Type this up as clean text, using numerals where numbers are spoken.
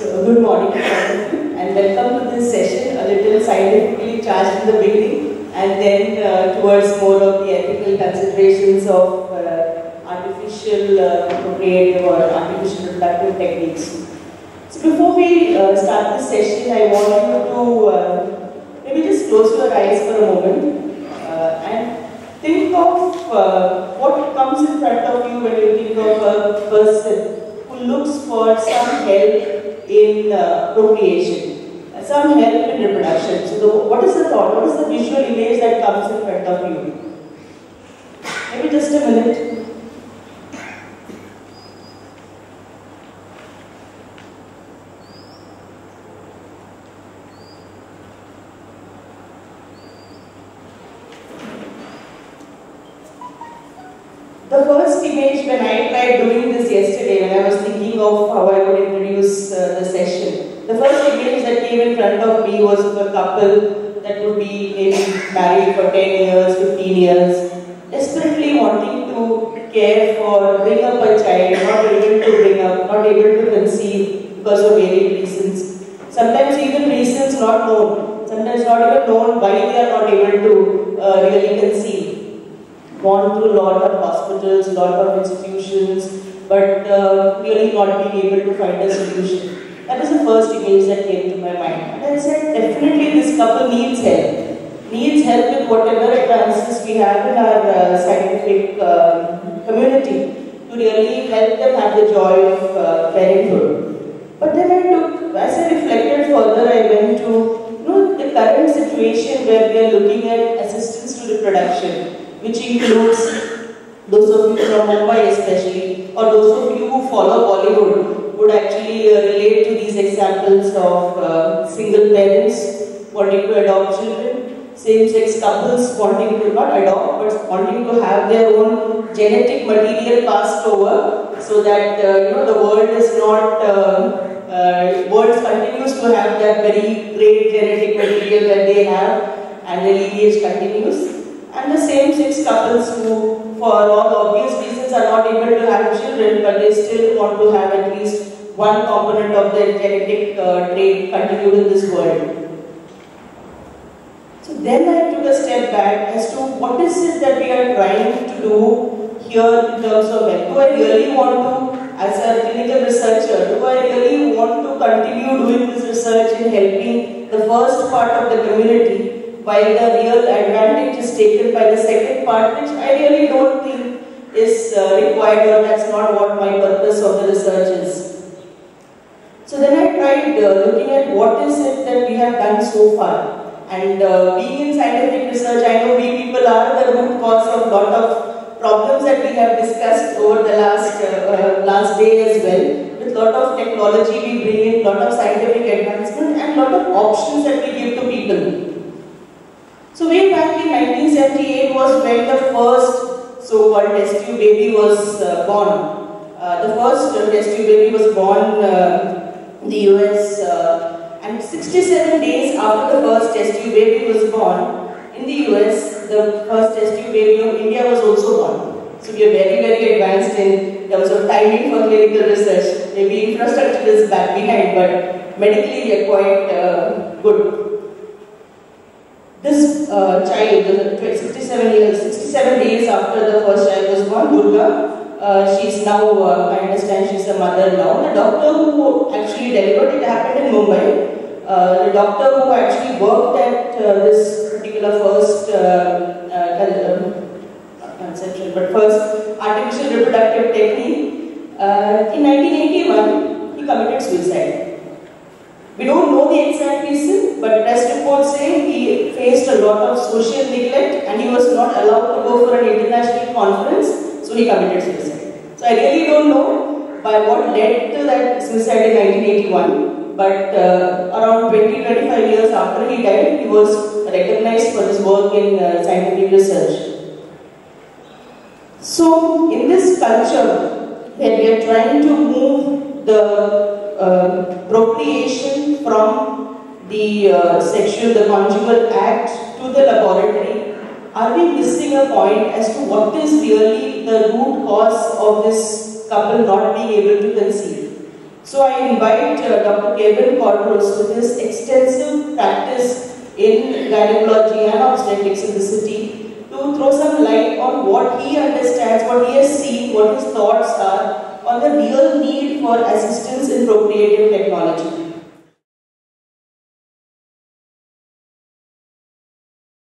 So, good morning to all of you and welcome to this session, a little scientifically charged in the beginning and then towards more of the ethical considerations of artificial procreative or artificial reproductive techniques. So, before we start this session, I want you to maybe just close your eyes for a moment and think of what comes in front of you when you think of a person who looks for some help in procreation, some help in reproduction. So what is the thought, what is the visual image that comes in front of you? Maybe just a minute. The first image when I tried doing this yesterday, when I was thinking of how I would introduce the session, the first image that came in front of me was of a couple that would be maybe married for 10 years, 15 years, desperately wanting to care for, bring up a child, not able to bring up, not able to conceive because of various reasons. Sometimes even reasons not known, sometimes not even known why they are not able to really conceive. Gone through a lot of hospitals, lot of institutions, but really not being able to find a solution. That was the first image that came to my mind. And I said, definitely this couple needs help. Needs help with whatever advances we have in our scientific community to really help them have the joy of parenthood. But then as I reflected further, I went to the current situation where we are looking at assistance to reproduction, which includes those of you from Mumbai especially, or those of you who follow Bollywood would actually relate to these examples of single parents wanting to adopt children, same-sex couples wanting to not adopt but wanting to have their own genetic material passed over so that the world is not, world continues to have that very great genetic material that they have and the lineage continues. And the same-sex couples who, for all obvious reasons, are not able to have children, but they still want to have at least one component of their genetic trait continued in this world. So then I took a step back as to what is it that we are trying to do here in terms of health. Do I really want to, as a clinical researcher, do I really want to continue doing this research in helping the first part of the community, while the real advantage is taken by the second part, which I really don't think is required, or that's not what my purpose of the research is. So then I tried looking at what is it that we have done so far. And being in scientific research, I know we people are the root cause of a lot of problems that we have discussed over the last day as well. With a lot of technology we bring in, lot of scientific advancement and lot of options that we give to people. So way back in 1978 was when the first so-called test tube baby was born. The first test tube baby was born in the US and 67 days after the first test tube baby was born in the US, the first test tube baby of India was also born. So we are very, very advanced in terms of timing for clinical research. Maybe infrastructure is back behind, but medically we are quite good. This child, 67 days after the first child was born, Durga, she's now, I understand she's a mother now. The doctor who actually delivered it happened in Mumbai. The doctor who actually worked at this particular first, first artificial reproductive technique, in 1981, he committed suicide. We don't know the exact reason, but press reports say he faced a lot of social neglect and he was not allowed to go for an international conference, so he committed suicide. So I really don't know by what led to that suicide in 1981, but around 20-25 years after he died, he was recognized for his work in scientific research. So in this culture, where we are trying to move the procreation from the the conjugal act to the laboratory, are we missing a point as to what is really the root cause of this couple not being able to conceive? So I invite Dr. Kevin Quadros, with his extensive practice in gynecology and obstetrics in the city, to throw some light on what he understands, what he has seen, what his thoughts are on the real need for assistance in procreative technology.